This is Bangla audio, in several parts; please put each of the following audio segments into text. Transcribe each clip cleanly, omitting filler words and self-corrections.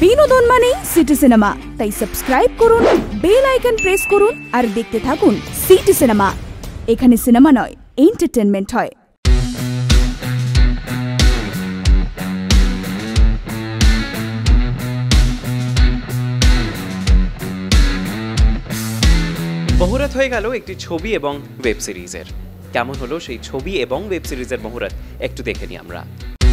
বিনোদন মানেই সিটি সিনেমা, তাই সাবস্ক্রাইব করুন, বেল আইকন প্রেস করুন আর দেখতে থাকুন সিটি সিনেমা। এখানে সিনেমা নয়, এন্টারটেইনমেন্ট হয়। মুহুরত হয়ে গেল একটি ছবি এবং ওয়েব সিরিজের। কেমন হলো সেই ছবি এবং ওয়েব সিরিজের মুহুরত একটু দেখে নিই আমরা।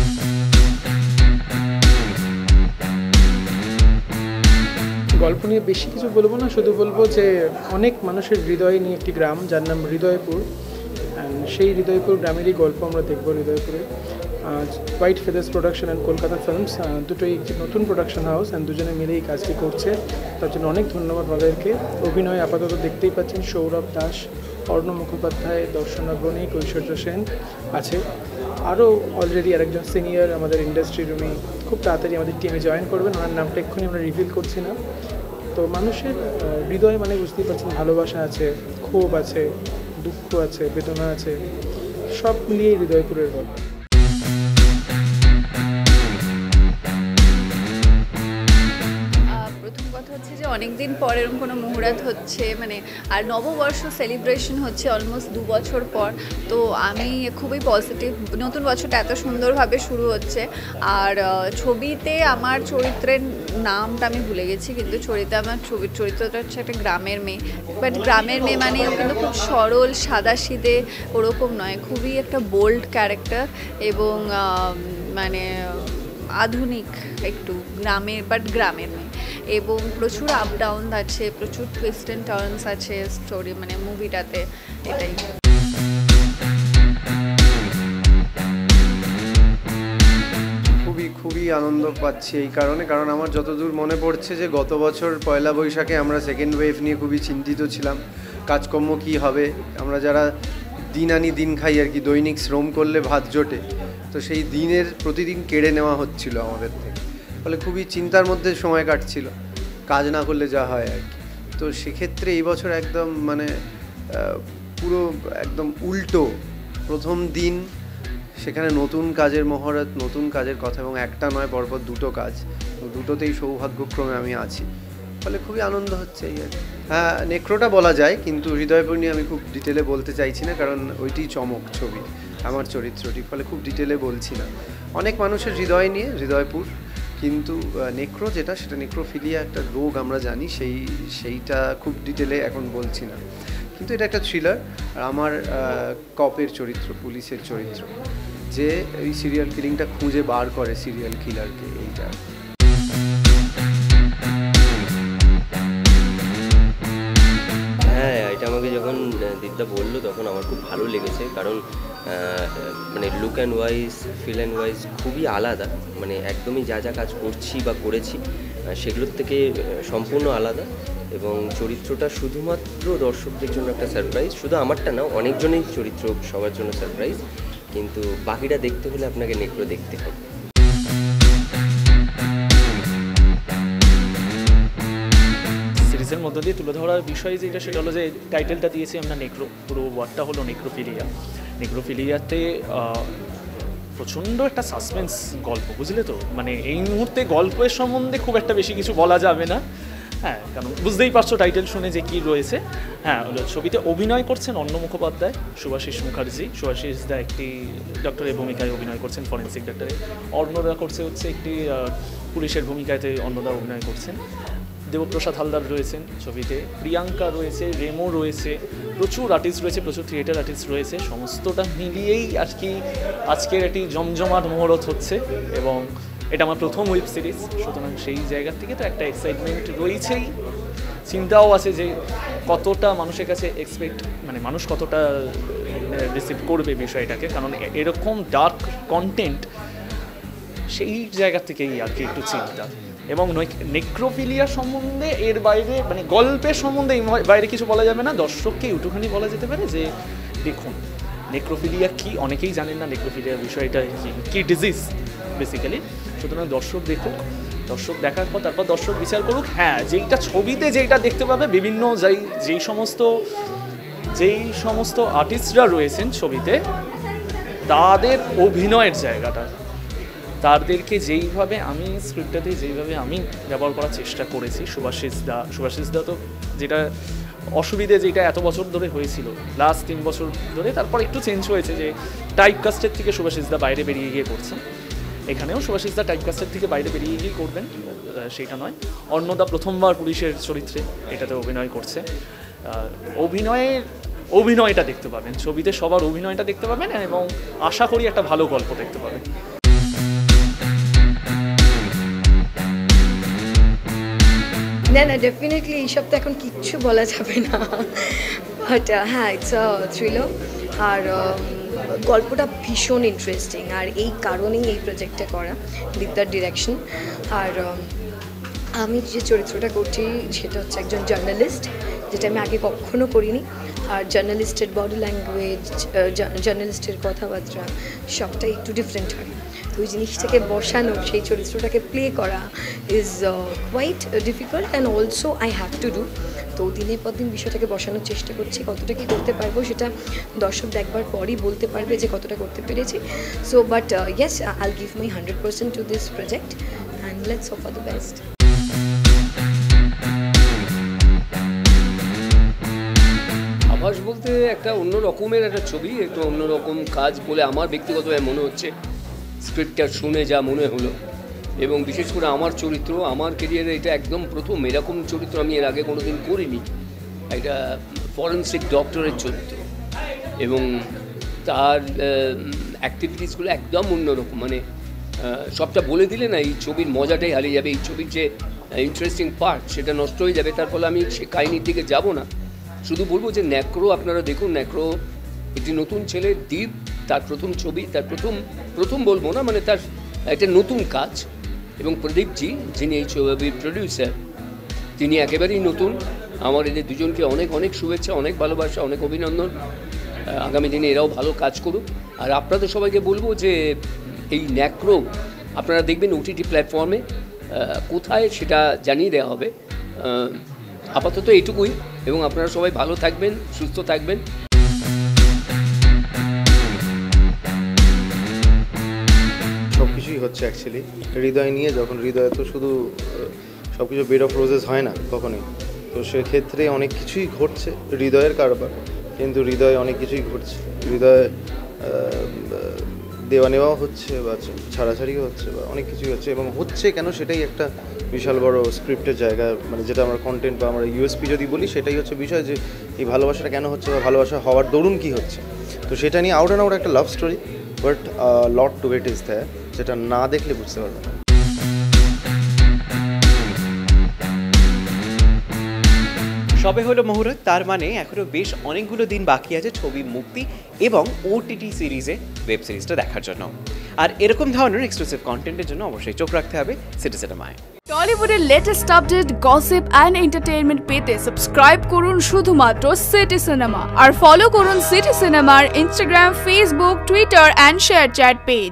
গল্প নিয়ে বেশি কিছু বলবো না, শুধু বলবো যে অনেক মানুষের হৃদয় নিয়ে একটি গ্রাম যার নাম হৃদয়পুর, অ্যান্ড সেই হৃদয়পুর গ্রামেরই গল্প আমরা দেখবো। হৃদয়পুরে white feathers production and Kolkata films দুটোই নতুন প্রোডাকশন হাউস, অ্যান্ড দুজনে মিলে এই কাজটি করছে। তার জন্য অনেক ধন্যবাদ ওদেরকে। অভিনয় আপাতত দেখতেই পাচ্ছেন সৌরভ দাস, অর্ণ মুখোপাধ্যায়, দর্শনা, বণিক, ঐশ্বর্য সেন আছে। আরও অলরেডি আরেকজন সিনিয়র আমাদের ইন্ডাস্ট্রির উনি খুব তাড়াতাড়ি আমাদের টিমে জয়েন করবেন, ওনার নামটা এক্ষুনি আমরা রিভিল করছি না। তো মানুষের হৃদয় মানে বুঝতেই পারছেন, ভালোবাসা আছে, ক্ষোভ আছে, দুঃখ আছে, বেদনা আছে, সব মিলিয়ে হৃদয়পুরের গল্প। যে অনেকদিন পর এরকম কোনো মুহুরত হচ্ছে, মানে আর নববর্ষ সেলিব্রেশন হচ্ছে অলমোস্ট 2 বছর পর। তো আমি খুবই পজিটিভ, নতুন বছরটা এত সুন্দরভাবে শুরু হচ্ছে। আর ছবিতে আমার চরিত্রের নামটা আমি ভুলে গেছি, কিন্তু আমার চরিত্রটা হচ্ছে একটা গ্রামের মেয়ে। বাট গ্রামের মেয়ে মানে কিন্তু খুব সরল সাদাসিধে ওরকম নয়, খুবই একটা বোল্ড ক্যারেক্টার এবং মানে আধুনিক একটু গ্রামের, বাট গ্রামের মেয়ে। এবং প্রচুর আপ ডাউন আছে, প্রচুর টুইস্ট অ্যান্ড টার্নস আছে স্টোরি, মানে মুভিটাতে। এটাই খুবই আনন্দ পাচ্ছি এই কারণে, কারণ আমার যতদূর মনে পড়ছে যে গত বছর পয়লা বৈশাখে আমরা সেকেন্ড ওয়েভ নিয়ে খুবই চিন্তিত ছিলাম। কাজকর্ম কি হবে, আমরা যারা দিন আনি দিন খাই আর কি, দৈনিক শ্রম করলে ভাত জোটে, তো সেই দিনের প্রতিদিন কেড়ে নেওয়া হচ্ছিল আমাদের থেকে। ফলে খুবই চিন্তার মধ্যে সময় কাটছিল, কাজ না করলে যা হয় আর কি। তো সেক্ষেত্রে এই বছর একদম মানে পুরো একদম উল্টো, প্রথম দিন সেখানে নতুন কাজের মহরত, নতুন কাজের কথা, এবং একটা নয় পরপর দুটো কাজ, দুটোতেই সৌভাগ্যক্রমে আমি আছি। ফলে খুবই আনন্দ হচ্ছে এই আর কি। হ্যাঁ, নেক্রোটা বলা যায়, কিন্তু হৃদয়পুর নিয়ে আমি খুব ডিটেলে বলতে চাইছি না, কারণ ওইটি চমক ছবি, আমার চরিত্রটি। ফলে খুব ডিটেলে বলছি না। অনেক মানুষের হৃদয় নিয়ে হৃদয়পুর, কিন্তু নেক্রো যেটা, সেটা নেক্রোফিলিয়া একটা রোগ আমরা জানি, সেইটা খুব ডিটেলে এখন বলছি না। কিন্তু এটা একটা থ্রিলার, আর আমার কপের চরিত্র, পুলিশের চরিত্র, যে এই সিরিয়াল কিলিংটা খুঁজে বার করে সিরিয়াল কিলারকে। এইটা হ্যাঁ, এটা আমাকে যখন দিদা বললো তখন আমার খুব ভালো লেগেছে, কারণ মানে look and wise, feel and wise খুবই আলাদা। মানে একদমই যা যা কাজ করছি বা করেছি সেগুলোর থেকে সম্পূর্ণ আলাদা। এবং চরিত্রটা শুধুমাত্র দর্শকদের জন্য একটা সারপ্রাইজ, শুধু আমারটা না, অনেকজনেই চরিত্র সবার জন্য সারপ্রাইজ। কিন্তু বাকিটা দেখতে হলে আপনাকে নেক্রো দেখতে হবে। সিরিজের মধ্য দিয়ে তুলে ধরার বিষয় যেটা, সেটা হলো যে টাইটেলটা দিয়েছি আমরা নেক্রো, পুরো ওয়ার্ডটা হলো নেক্রোফিলিয়া। নেক্রোফিলিয়াতে প্রচণ্ড একটা সাসপেন্স গল্প, বুঝলে তো। মানে এই মুহূর্তে গল্পের সম্বন্ধে খুব একটা বেশি কিছু বলা যাবে না, হ্যাঁ, কারণ বুঝতেই পারছো টাইটেল শুনে যে কী রয়েছে। হ্যাঁ, ছবিতে অভিনয় করছেন অর্ণ মুখোপাধ্যায়, সুভাশিস মুখার্জি। সুভাশিস দা একটি ডক্টরের ভূমিকায় অভিনয় করছেন, ফরেন্সিক ডক্টরে। অর্ণদা করছে হচ্ছে একটি পুলিশের ভূমিকাতে, অর্ণদা অভিনয় করছেন। দেবপ্রসাদ হালদার রয়েছেন ছবিতে, প্রিয়াঙ্কা রয়েছে, রেমো রয়েছে, প্রচুর আর্টিস্ট রয়েছে, প্রচুর থিয়েটার আর্টিস্ট রয়েছে। সমস্তটা মিলিয়েই আর কি আজকের একটি জমজমাট মুহুরত হচ্ছে, এবং এটা আমার প্রথম ওয়েব সিরিজ, সুতরাং সেই জায়গার থেকে তো একটা এক্সাইটমেন্ট রয়েছেই। চিন্তাও আছে যে কতটা মানুষের কাছে মানে মানুষ কতটা রিসিভ করবে বিষয়টাকে, কারণ এরকম ডার্ক কন্টেন্ট, সেই জায়গা থেকেই আর কি একটু চিন্তা। এবং নেক্রোফিলিয়া সম্বন্ধে এর বাইরে, মানে গল্পের সম্বন্ধে বাইরে কিছু বলা যাবে না। দর্শককে একটুখানি বলা যেতে পারে যে দেখুন নেক্রোফিলিয়া কি, অনেকেই জানেন না নেক্রোফিলিয়ার বিষয়টা কি ডিজিজ বেসিক্যালি। সুতরাং দর্শক দেখুক, দর্শক দেখার পর তারপর দর্শক বিচার করুক। হ্যাঁ, যেইটা ছবিতে যেইটা দেখতে পাবে, বিভিন্ন যেই সমস্ত আর্টিস্টরা রয়েছেন ছবিতে, তাদের অভিনয়ের জায়গাটা তাদেরকে যেইভাবে আমি স্ক্রিপ্টটাতে যেইভাবে আমি ব্যবহার করার চেষ্টা করেছি, সুভাশিস দা তো যেটা অসুবিধে যেটা এত বছর ধরে হয়েছিল লাস্ট 3 বছর ধরে, তারপর একটু চেঞ্জ হয়েছে যে টাইপ কাস্টের থেকে সুভাশিস দা বাইরে বেরিয়ে গিয়ে করছেন। এখানেও সুভাশিস দা টাইপ কাস্টের থেকে বাইরে বেরিয়ে গিয়ে করবেন সেটা নয়। অর্ণদা প্রথমবার পুলিশের চরিত্রে এটাতে অভিনয় করছে। অভিনয়টা দেখতে পাবেন, ছবিতে সবার অভিনয়টা দেখতে পাবেন এবং আশা করি একটা ভালো গল্প দেখতে পাবেন। না না, ডেফিনেটলি এইসব তো এখন কিচ্ছু বলা যাবে না, বাট হ্যাঁ, ইটস আ থ্রিলার। আর গল্পটা ভীষণ ইন্টারেস্টিং, আর এই কারণেই এই প্রজেক্টটা করা, বিদ্যার ডিরেকশন। আর আমি যে চরিত্রটা করছি সেটা হচ্ছে একজন জার্নালিস্ট, যেটা আমি আগে কখনো করিনি। আর জার্নালিস্টের বডি ল্যাঙ্গুয়েজ, জার্নালিস্টের কথাবার্তা সবটাই একটু ডিফারেন্ট হয়। তো ওই জিনিসটাকে বসানো, সেই চরিত্রটাকে প্লে করা is quite difficult and also I have to do. তো দিনের পর দিন বিষয়টাকে বসানোর চেষ্টা করছি, কতটা কী করতে পারবো সেটা দর্শক দেখবার পরই বলতে পারবে যে কতটা করতে পেরেছি। So but yes, I'll give my 100% to this project and let's hope for the best. আভাস বলতে একটা অন্য রকমের একটা ছবি, একটু অন্যরকম কাজ বলে আমার ব্যক্তিগতভাবে মনে হচ্ছে। স্ক্রিপ্টটা শুনে যা মনে হলো, এবং বিশেষ করে আমার চরিত্র, আমার ক্যারিয়ারে এটা একদম প্রথম এরকম চরিত্র আমি এর আগে কোনোদিন করিনি। এটা ফরেন্সিক ডক্টরের চরিত্র, এবং তার অ্যাক্টিভিটিসগুলো একদম অন্যরকম। মানে সবটা বলে দিলে না এই ছবির মজাটাই হারিয়ে যাবে, এই ছবির যে ইন্টারেস্টিং পার্ট সেটা নষ্ট হয়ে যাবে। তার ফলে আমি সে কাহিনির দিকে যাব না, শুধু বলবো যে নেক্রো আপনারা দেখুন। নেক্রো একটি নতুন ছেলে, দীপ, তার প্রথম ছবি, তার প্রথম বলবো না, মানে তার একটা নতুন কাজ। এবং প্রদীপজি, যিনি এই ছবির প্রডিউসার, তিনি একেবারেই নতুন। আমার এদের দুজনকে অনেক অনেক শুভেচ্ছা, অনেক ভালোবাসা, অনেক অভিনন্দন। আগামী দিনে এরাও ভালো কাজ করুক। আর আপনাদের সবাইকে বলবো যে এই নেক্রো আপনারা দেখবেন ওটিটি প্ল্যাটফর্মে, কোথায় সেটা জানিয়ে দেওয়া হবে। আপাতত এইটুকুই, এবং আপনারা সবাই ভালো থাকবেন, সুস্থ থাকবেন। সব কিছুই হচ্ছে অ্যাকচুয়ালি হৃদয় নিয়ে। যখন হৃদয় তো শুধু সব কিছু বেড অফ রোজেস হয় না কখনোই, তো সেক্ষেত্রে অনেক কিছুই ঘটছে হৃদয়ের কারবার, কিন্তু হৃদয়ে অনেক কিছুই ঘটছে। হৃদয় দেওয়া নেওয়াও হচ্ছে, বা ছাড়াছাড়িও হচ্ছে, বা অনেক কিছুই হচ্ছে। এবং হচ্ছে কেন, সেটাই একটা বিশাল বড় স্ক্রিপ্টের জায়গা, মানে যেটা আমার কন্টেন্ট বা আমার ইউএসপি যদি বলি, সেটাই হচ্ছে বিষয় যে এই ভালোবাসাটা কেন হচ্ছে, বা ভালোবাসা হওয়ার দরুন কী হচ্ছে। তো সেটা নিয়ে আউট অ্যান্ড আউট একটা love story, but lot to it is there, যেটা না দেখলে বুঝতে পারবে না। সবে হলো মুহূর্ত, তার মানে এখনো বেশ অনেকগুলো দিন বাকি আছে ছবি মুক্তি এবং ওটিটি সিরিজে ওয়েব সিরিজটা দেখার জন্য। আর এরকম ধরনের এক্সক্লুসিভ কন্টেন্টের জন্য অবশ্যই চোখ রাখতে হবে সিটি সিনেমায়। টলিউডের latest update, gossip and entertainment পেতে সাবস্ক্রাইব করুন শুধুমাত্র সিটি সিনেমা, আর ফলো করুন সিটি সিনেমার Instagram, Facebook, Twitter and ShareChat page.